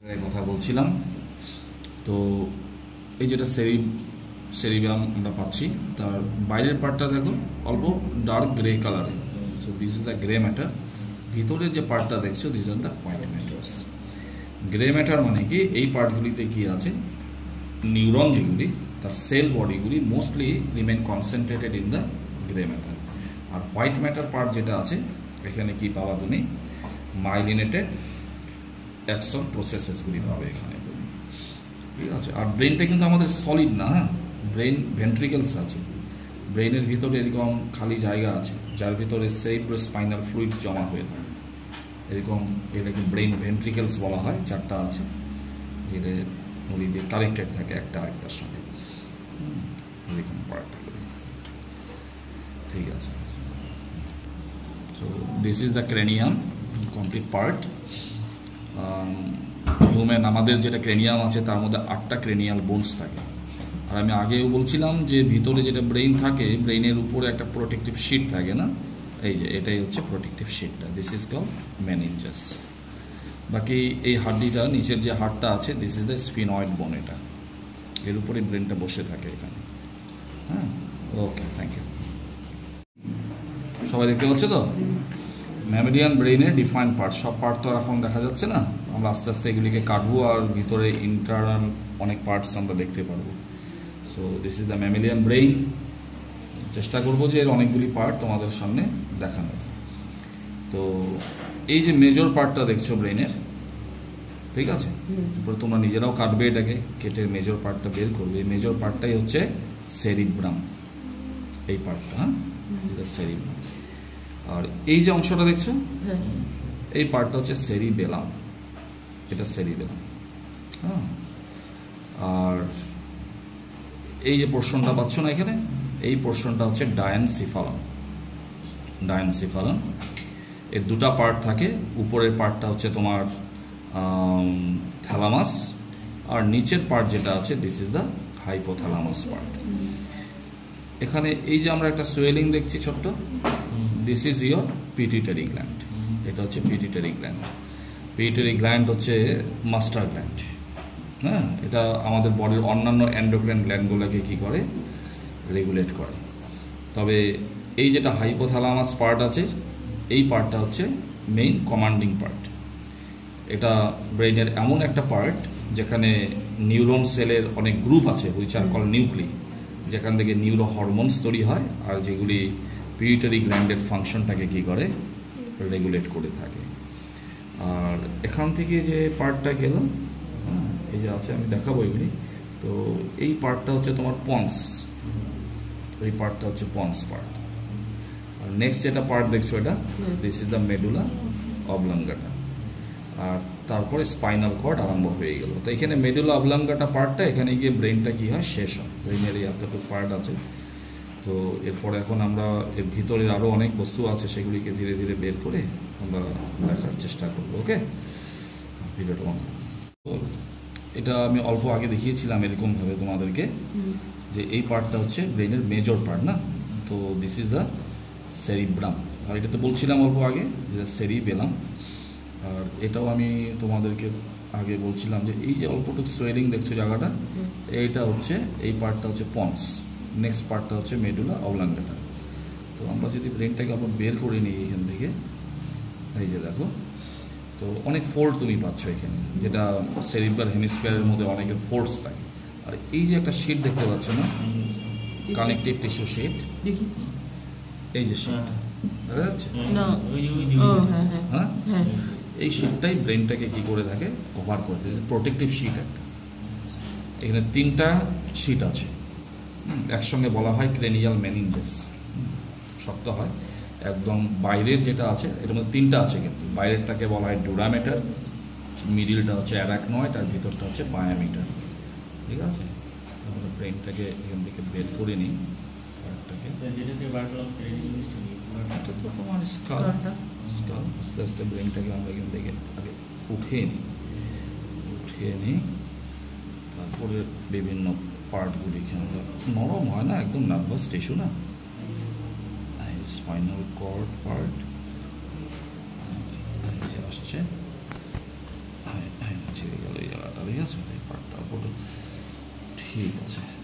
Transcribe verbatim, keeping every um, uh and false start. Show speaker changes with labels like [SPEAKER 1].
[SPEAKER 1] কথা বলছিলাম। তো এই যেটা সেরি সেরিব্রাম আমরা পাচ্ছি, তার বাইরের পার্টটা দেখো অল্প ডার্ক গ্রে কালারে। So this is the grey matter. ভিতরের যে পার্টটা দেখছো this are the white matters. Grey matter মানে কি, এই পার্টগুলিতে কি আছে, নিউরন যেগুলি তার সেল বডিগুলি mostly remain concentrated in the grey matter. আর হোয়াইট ম্যাটার পার্ট যেটা আছে এখানে কি পাওয়া তুমি, মাইলিনেটেড অ্যাকশন প্রসেসেসগুলি পাবে এখানে তুমি, ঠিক আছে। আর ব্রেনটা কিন্তু আমাদের সলিড না, হ্যাঁ, ব্রেন ভেন্ট্রিকেলস আছে, ব্রেনের ভিতরে এরকম খালি জায়গা আছে যার ভিতরে সেরিব্রো স্পাইনাল ফ্লুইড জমা হয়ে থাকে, এরকম এটাকে ব্রেন ভেন্ট্রিকেলস বলা হয়, চারটা আছে, এর নলি দিয়ে কানেক্টেড থাকে একটা আরেকটার সঙ্গে, এরকম পার্টগুলো, ঠিক আছে। So this is the cranium complete part. Human আমাদের যেটা ক্রেনিয়াম আছে তার মধ্যে আটটা ক্রেনিয়াল বোনস থাকে। আর আমি আগেও বলছিলাম যে ভিতরে যেটা ব্রেইন থাকে, ব্রেইনের উপরে একটা প্রোটেক্টিভ শিট থাকে না, এই যে এটাই হচ্ছে প্রোটেক্টিভ শিটটা, দিস ইজ কল মেনিনজাস। বাকি এই হাড্ডিটা নিচের যে হাড়টা আছে দিস ইজ দ্য স্ফিনয়েড বোন, এটা এর উপরে ব্রেনটা বসে থাকে এখানে, হ্যাঁ। Okay, thank you. সবাই দেখতে পাচ্ছ তো ম্যামেলিয়ান ব্রেইনের ডিফাইন পার্ট, সব পার্ট তো এখন দেখা যাচ্ছে না, আমরা আস্তে আস্তে এগুলিকে কাটবো আর ভিতরে ইন্টারনাল অনেক পার্টস আমরা দেখতে পারবো। So this is the mammalian brain. চেষ্টা করবো যে এর অনেকগুলি পার্ট তোমাদের সামনে দেখানোর। তো এই যে মেজর পার্টটা দেখছো ব্রেইনের, ঠিক আছে, এরপর তোমরা নিজেরাও কাটবে, এটাকে কেটে মেজর পার্টটা বের করবে। এই মেজর পার্টটাই হচ্ছে সেরিব্রাম, এই পার্টটা, হ্যাঁ, সেরিব্রাম। আর এই যে অংশটা দেখছো এই পার্টটা হচ্ছে সেরিবেলাম, এটা সেরিবেলাম, হ্যাঁ। আর এই যে পোর্শনটা পাচ্ছ না এখানে, এই পোর্শনটা হচ্ছে ডায়ানসিফালাম, ডায়ানসিফালাম। এর দুটা পার্ট থাকে, উপরের পার্টটা হচ্ছে তোমার থ্যালামাস, আর নিচের পার্ট যেটা আছে this is the hypothalamus part. এখানে এই যে আমরা একটা সোয়েলিং দেখছি ছোট্ট, this is your pituitary gland, এটা হচ্ছে পিটিটারি গ্ল্যান্ড। পিটিটারি গ্ল্যান্ড হচ্ছে মাস্টার গ্ল্যান্ড, হ্যাঁ, এটা আমাদের বডির অন্যান্য এন্ডোক্রাইন গ্ল্যান্ডগুলোকে কী করে, রেগুলেট করে। তবে এই যেটা হাইপোথ্যালামাস পার্ট আছে, এই পার্টটা হচ্ছে মেইন কমান্ডিং পার্ট। এটা ব্রেইনের এমন একটা পার্ট যেখানে নিউরন সেলের অনেক গ্রুপ আছে, হুইচ আর কল নিউক্লি, যেখান থেকে নিউরো হরমোনস তৈরি হয় আর যেগুলি পিউটারি গ্ল্যান্ডের ফাংশনটাকে কী করে, রেগুলেট করে থাকে। আর এখান থেকে যে পার্টটা গেল, হ্যাঁ, এই যে আছে, আমি দেখাবো এগুলি। তো এই পার্টটা হচ্ছে তোমার পন্স, এই পার্টটা হচ্ছে পন্স পার্ট। আর নেক্সট যেটা পার্ট দেখছো এটা this is the medulla oblongata. আর তারপরে স্পাইনাল কর্ড আরম্ভ হয়ে গেল। তো এখানে মেডুলা অবলাঙ্গাটা পার্টটা, এখানে গিয়ে ব্রেনটা কী হয়, শেষ হয়। ব্রেনের এই এতটুকু পার্ট আছে। তো এরপরে এখন আমরা এর ভিতরের আরও অনেক বস্তু আছে, সেগুলিকে ধীরে ধীরে বের করে আমরা দেখার চেষ্টা করবো। ওকে, ভিডিওটা অন। এটা আমি অল্প আগে দেখিয়েছিলাম এরকমভাবে তোমাদেরকে, যে এই পার্টটা হচ্ছে ব্রেনের মেজর পার্ট না। তো দিস ইজ দ্য সেরিব্রাম। আর এটা তো বলছিলাম অল্প আগে যে সেরিবেলাম। আর এটাও আমি তোমাদেরকে আগে বলছিলাম যে এই যে অল্পটুকু সোয়েলিং দেখছো জায়গাটা, এইটা হচ্ছে, এই পার্টটা হচ্ছে পন্স, নেক্সট পার্টটা হচ্ছে মেডুলা অবলাঙ্গাটা। তো আমরা যদি ব্রেনটাকে আবার বের করে নিই এখান থেকে, এই যে দেখো, তো অনেক ফোল্ড তুমি পাচ্ছ এখানে, যেটা সেরিব্রাল হেমিস্ফিয়ারের মধ্যে অনেকের ফোর্স থাকে। আর এই যে একটা শিট দেখতে পাচ্ছ না, কানেকটিভ টিস্যু শিট, এই যে শিট দেখা যাচ্ছে, হ্যাঁ, এই শিটটাই ব্রেনটাকে কি করে থাকে, কভার করে থাকে, প্রোটেক্টিভ শিট একটা। এখানে তিনটা শিট আছে, একসঙ্গে বলা হয় ক্রেনিয়াল মেনিনজাস, শক্ত হয় একদম। বাইরের যেটা আছে এর মধ্যে তিনটা আছে, কিন্তু বাইরেরটাকে বলা হয় ডুরামেটার, মিডিলটা হচ্ছে অ্যারাকনয়েড, আর ভিতরটা হচ্ছে পায়ামিটার, ঠিক আছে। তাহলে ব্রেনটাকে এখান থেকে বের করে নিই, এটা তো তোমার স্কাল, স্কাল আস্তে আস্তে ব্রেনটাকে আমরা এখান থেকে আগে উঠিয়ে নিই, উঠিয়ে নিই তারপরে বিভিন্ন পার্টগুলিকে আমরা, নরম হয় না, একদম নার্ভাস টিস্যু না, স্পাইনাল কর্ড পার্ট আসছে, ছেড়ে গেল ঠিক আছে।